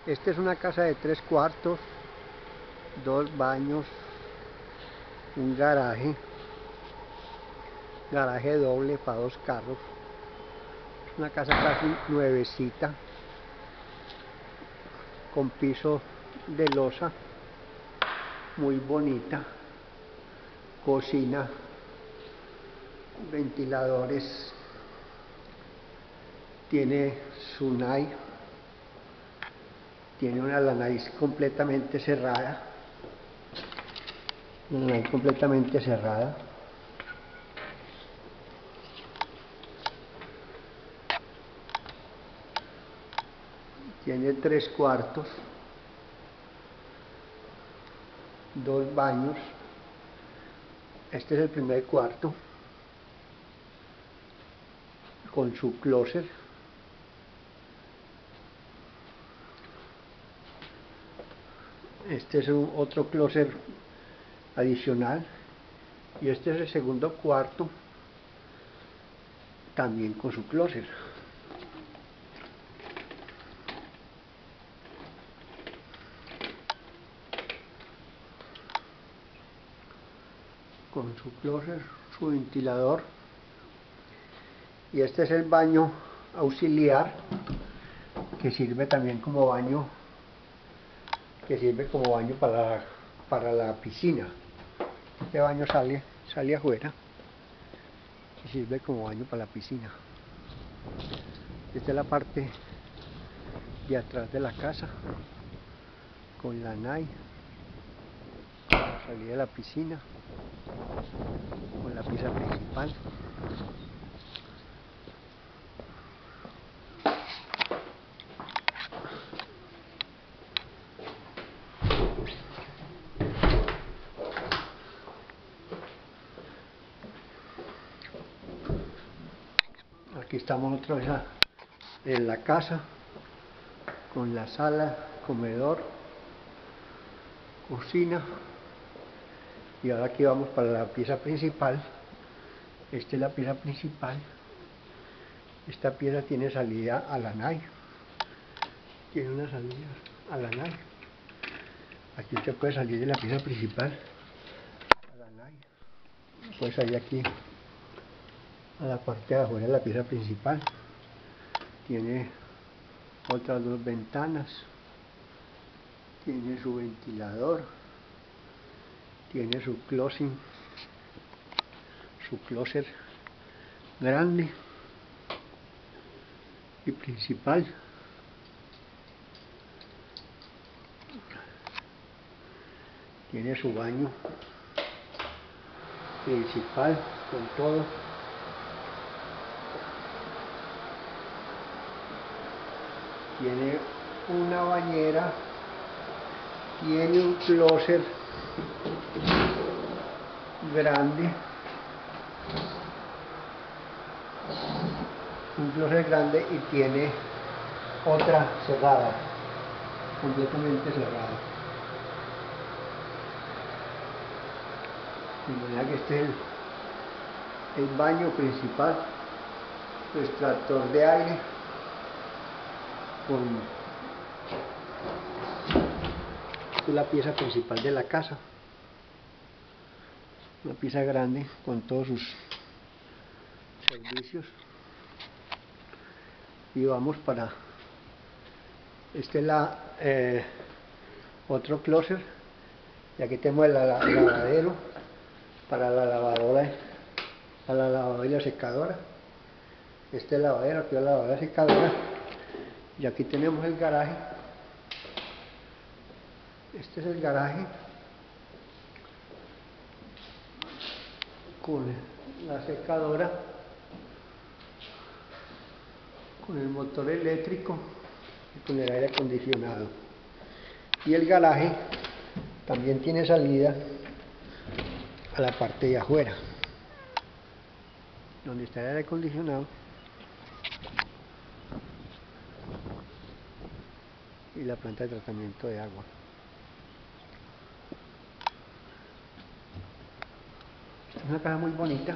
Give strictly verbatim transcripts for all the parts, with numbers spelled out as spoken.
Esta es una casa de tres cuartos, dos baños, un garaje, garaje doble para dos carros. Es una casa casi nuevecita, con piso de losa, muy bonita, cocina, ventiladores, tiene Sunay, tiene una la nariz completamente cerrada, una nariz completamente cerrada. Tiene tres cuartos, dos baños. Este es el primer cuarto con su closet. Este es un otro closet adicional y este es el segundo cuarto también con su closet. Con su closet, su ventilador. Y este es el baño auxiliar, que sirve también como baño, que sirve como baño para, para la piscina. Este baño sale, sale afuera y sirve como baño para la piscina. Esta es la parte de atrás de la casa, con la N A I, con la salida de la piscina, con la pieza principal. Aquí estamos otra vez en la casa, con la sala, comedor, cocina, y ahora aquí vamos para la pieza principal. Esta es la pieza principal. Esta pieza tiene salida a la N A I, tiene una salida a la N A I. Aquí usted puede salir de la pieza principal a la N A I, puede salir aquí a la parte de afuera de la pieza principal. Tiene otras dos ventanas, tiene su ventilador, tiene su closet, su closet grande y principal. Tiene su baño principal con todo. Tiene una bañera, tiene un closet grande, un closet grande y tiene otra cerrada, completamente cerrada. De manera que este es el, el baño principal, el extractor de aire, con esta es la pieza principal de la casa, una pieza grande con todos sus servicios. Y vamos para este es la eh, otro closet, y aquí tenemos el lavadero para la lavadora, para la lavadora y la secadora. Este es el lavadero, aquí la lavadora y la secadora, y aquí tenemos el garaje. Este es el garaje con la secadora, con el motor eléctrico y con el aire acondicionado. Y el garaje también tiene salida a la parte de afuera, donde está el aire acondicionado y la planta de tratamiento de agua. Es una casa muy bonita.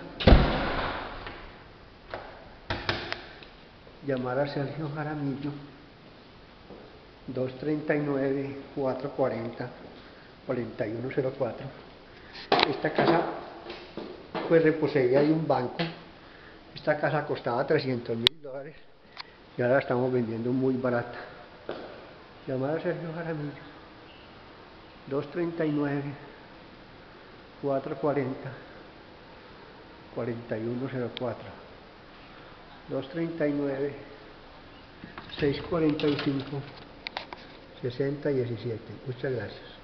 Llamar a Sergio Jaramillo doscientos treinta y nueve, cuatrocientos cuarenta, cuarenta y uno cero cuatro. Esta casa fue reposeída de un banco. Esta casa costaba trescientos mil dólares y ahora la estamos vendiendo muy barata. Llamar a Sergio Jaramillo, doscientos treinta y nueve, cuatrocientos cuarenta, cuarenta y uno cero cuatro, doscientos treinta y nueve, seiscientos cuarenta y cinco, sesenta diecisiete. Muchas gracias.